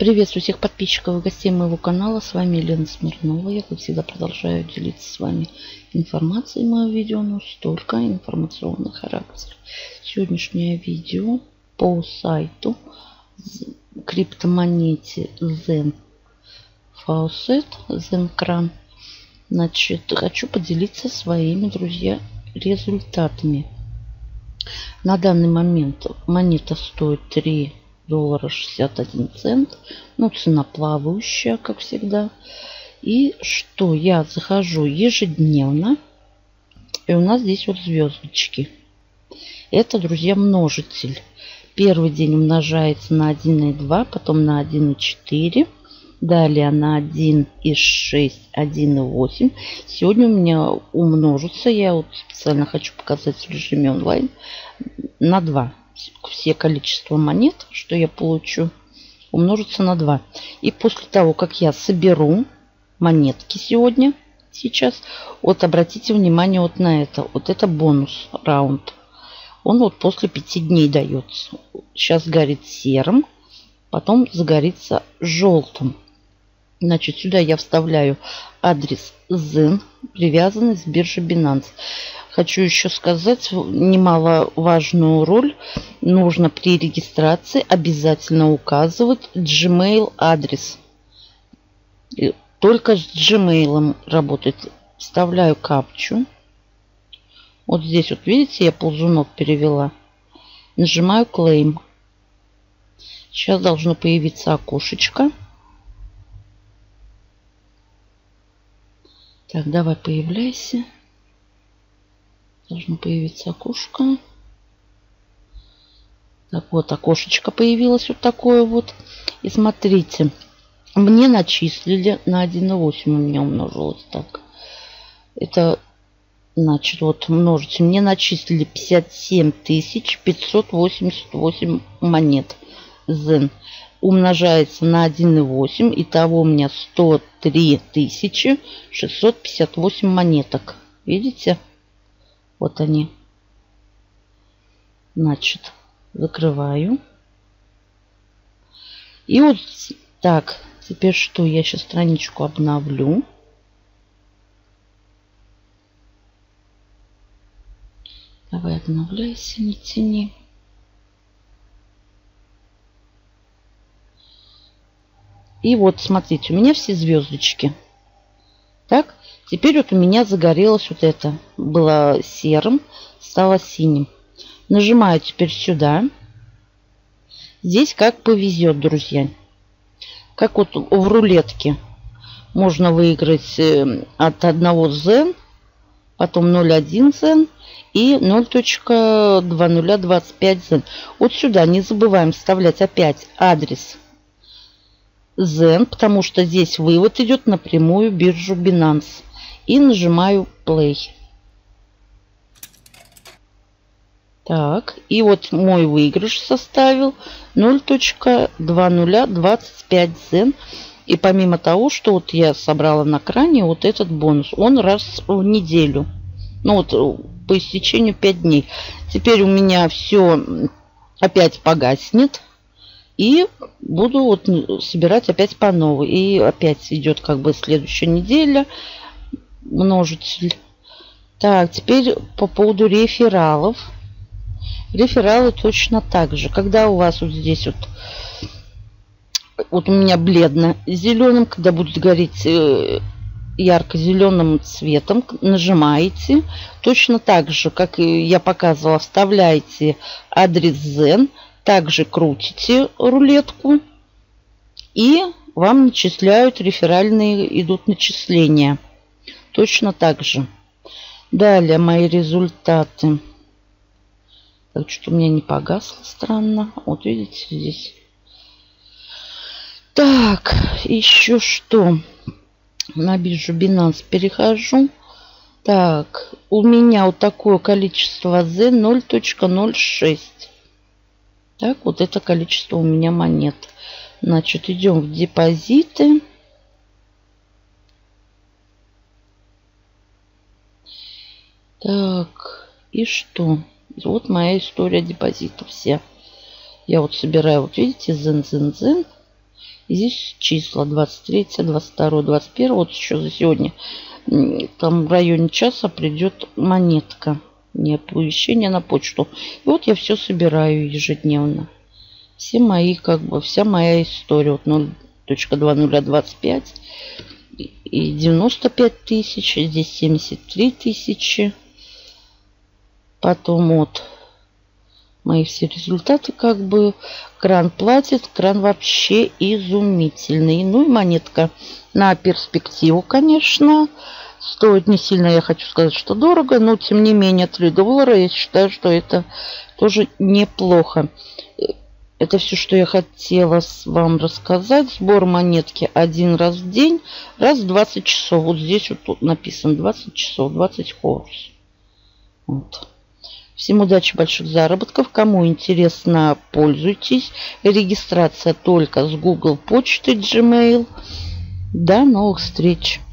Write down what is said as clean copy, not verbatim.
Приветствую всех подписчиков и гостей моего канала. С вами Елена Смирнова. Я, как всегда, продолжаю делиться с вами информацией. Мое видео носит только информационный характер. Сегодняшнее видео по сайту криптомонете Zen Faucet, Zen Кран. Значит, хочу поделиться своими, друзья, результатами. На данный момент монета стоит $3.61. Ну, цена плавающая, как всегда. И что? Я захожу ежедневно. И у нас здесь вот звездочки. Это, друзья, множитель. Первый день умножается на 1,2, потом на 1,4. Далее на 1,6, 1,8. Сегодня у меня умножится. Я вот специально хочу показать в режиме онлайн. На 2. Все количество монет, что я получу, умножится на 2. И после того, как я соберу монетки сейчас, вот обратите внимание вот на это. Вот это бонус раунд. Он вот после 5 дней дается. Сейчас горит серым, потом загорится желтым. Значит, сюда я вставляю адрес Zen, привязанный с биржи Binance. Хочу еще сказать немаловажную роль. Нужно при регистрации обязательно указывать Gmail адрес. Только с Gmail работает. Вставляю капчу. Вот здесь вот видите, я ползунок перевела. Нажимаю Claim. Сейчас должно появиться окошечко. Так, давай, появляйся. Должно появиться окошко. Так, вот окошечко появилось вот такое вот. И смотрите, мне начислили на 1,8 у меня умножилось так. Это, значит, вот множите. Мне начислили 57 588 монет Zen. Умножается на 1,8. Итого у меня 103 658 монеток. Видите? Вот они. Значит, закрываю. И вот так. Теперь что? Я сейчас страничку обновлю. Давай, обновляйся, не тяни. И вот, смотрите, у меня все звездочки. Так, теперь вот у меня загорелось вот это. Было серым, стало синим. Нажимаю теперь сюда. Здесь как повезет, друзья. Как вот в рулетке. Можно выиграть от 1 Zen, потом 0,1 Zen и 0.2025 Zen. Вот сюда не забываем вставлять опять адрес Zen, потому что здесь вывод идет напрямую в биржу Binance. И нажимаю Play. Так, и вот мой выигрыш составил 0.2025 Zen. И помимо того, что вот я собрала на кране вот этот бонус, он раз в неделю. Ну вот по истечению 5 дней. Теперь у меня все опять погаснет. И буду вот собирать опять по новой. И опять идет как бы следующая неделя. Множитель. Так, теперь по поводу рефералов. Рефералы точно так же. Когда у вас вот здесь вот у меня бледно-зеленым, когда будет гореть ярко-зеленым цветом, нажимаете. Точно так же, как и я показывала, вставляете адрес Zen. Также крутите рулетку. И вам начисляют, реферальные идут начисления. Точно так же. Далее мои результаты. Так, что у меня не погасло, странно. Вот видите здесь. Так, еще что? На биржу Binance перехожу. Так, у меня вот такое количество Zen 0.06. Так, вот это количество у меня монет. Значит, идем в депозиты. Так, и что? Вот моя история депозитов вся. Я вот собираю, вот видите, Zen. И здесь числа 23, 22, 21. Вот еще за сегодня. Там в районе часа придет монетка. Не оповещение на почту. И вот я все собираю ежедневно. Все мои, как бы, вся моя история. Вот 0.2025. И 95 тысяч. Здесь 73 тысячи. Потом вот мои все результаты, как бы. Кран платит. Кран вообще изумительный. Ну и монетка на перспективу, конечно. Стоит не сильно, я хочу сказать, что дорого, но тем не менее 3 доллара. Я считаю, что это тоже неплохо. Это все, что я хотела вам рассказать. Сбор монетки 1 раз в день, раз в 20 часов. Вот здесь вот тут написано 20 часов, 20 хорс. Вот. Всем удачи, больших заработков. Кому интересно, пользуйтесь. Регистрация только с Google почты, Gmail. До новых встреч.